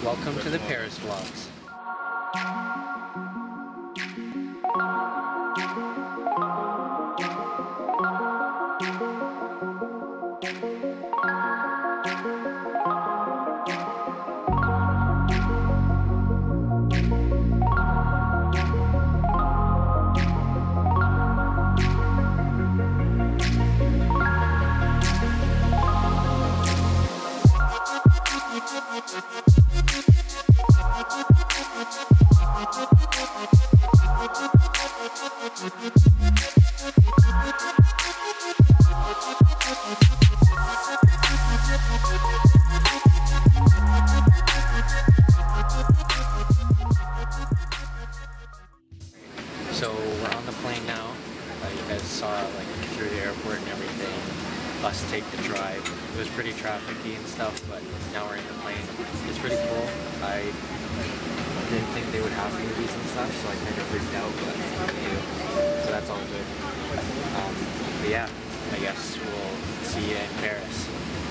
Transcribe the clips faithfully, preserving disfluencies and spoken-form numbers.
Welcome to the Paris Vlogs. So we're on the plane now. Uh, you guys saw like through the airport and everything. Us take the drive. It was pretty trafficy and stuff, but now we're in the plane. It's pretty cool. I didn't think they would have movies and stuff, so I kind of freaked out, but they do. So that's all good. Um, but yeah, I guess we'll see you in Paris.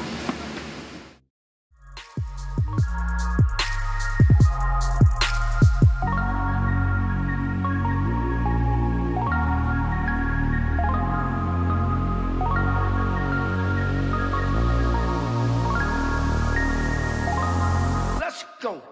Go!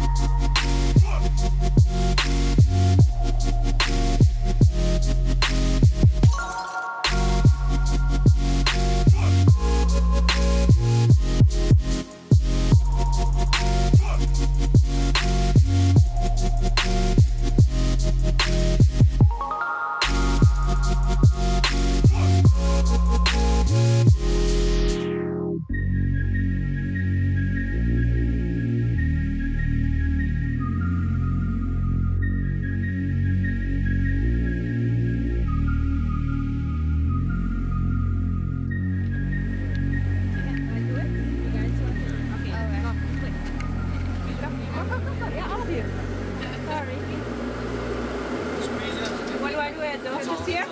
What do I do it? Don't just here?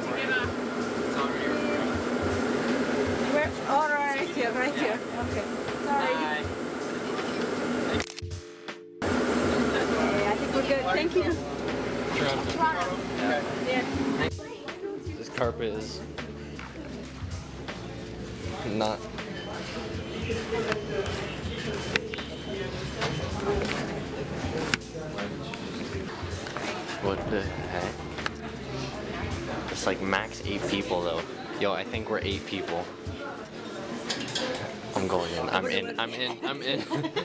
Where? All right, here, right here. Okay. Sorry. Okay, I think we're good. Thank you. Yeah. This carpet is not. What the heck? It's like max eight people though. Yo, I think we're eight people. I'm going in. I'm in. I'm in. I'm in.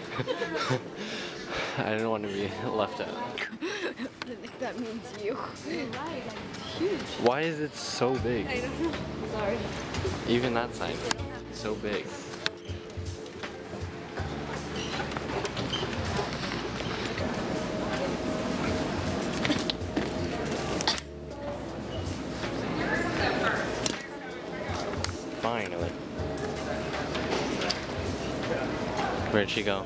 I didn't want to be left out. I think that means you. Huge. Why is it so big? I don't know. Sorry. Even that sign, so big. Finally. Where'd she go?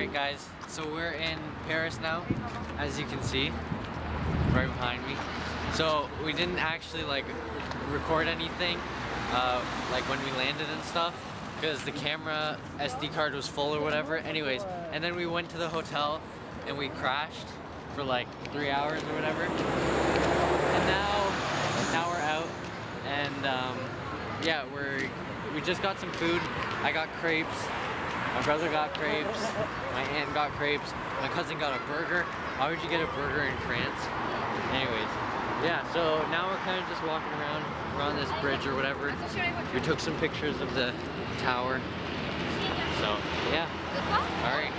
Alright guys, so we're in Paris now, as you can see, right behind me. So we didn't actually like record anything, uh, like when we landed and stuff, because the camera S D card was full or whatever. Anyways, and then we went to the hotel and we crashed for like three hours or whatever. And now, now we're out, and um, yeah, we're we just got some food. I got crepes. My brother got crepes. My aunt got crepes. My cousin got a burger. Why would you get a burger in France? Anyways, yeah. So now we're kind of just walking around. We're on this bridge or whatever. We took some pictures of the tower. So yeah. All right.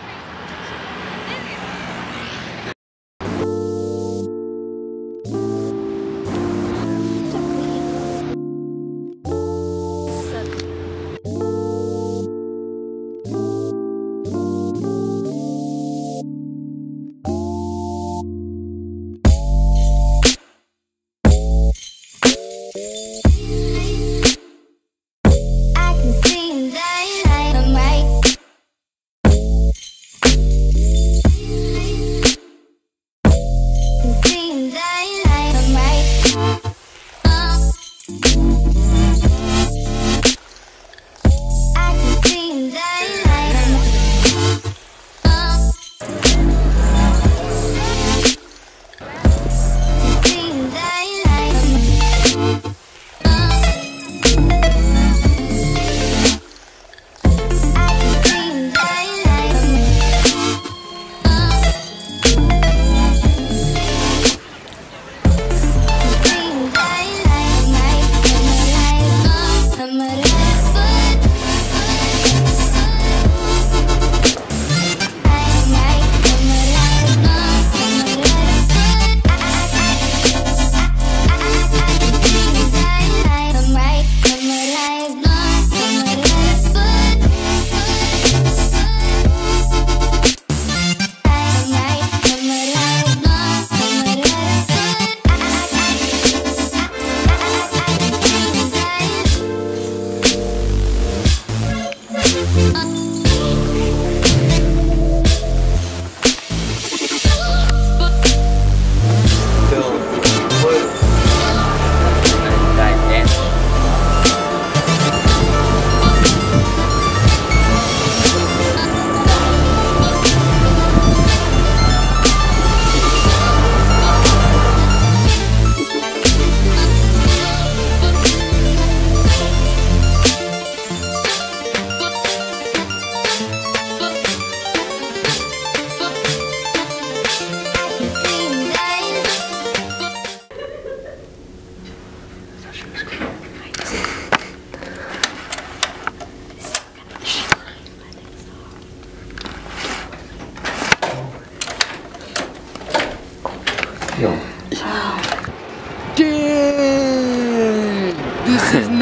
Dang! This is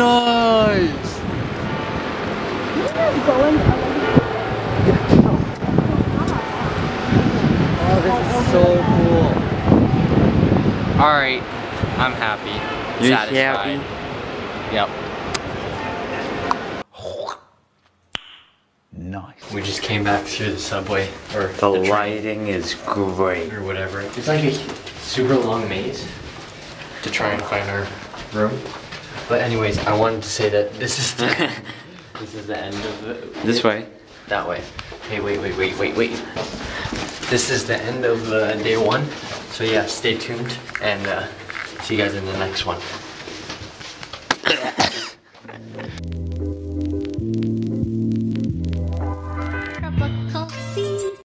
nice! Oh, this is so cool. Alright, I'm happy. You're Satisfied. happy? Yep. Nice. We just came back through the subway, or The the train, lighting is great. or whatever. It's like a super long maze to try and find our room. But anyways, I wanted to say that this is the, this is the end of the... This way. That way. Hey, wait, wait, wait, wait, wait. This is the end of uh, day one. So yeah, stay tuned and uh, see you guys in the next one.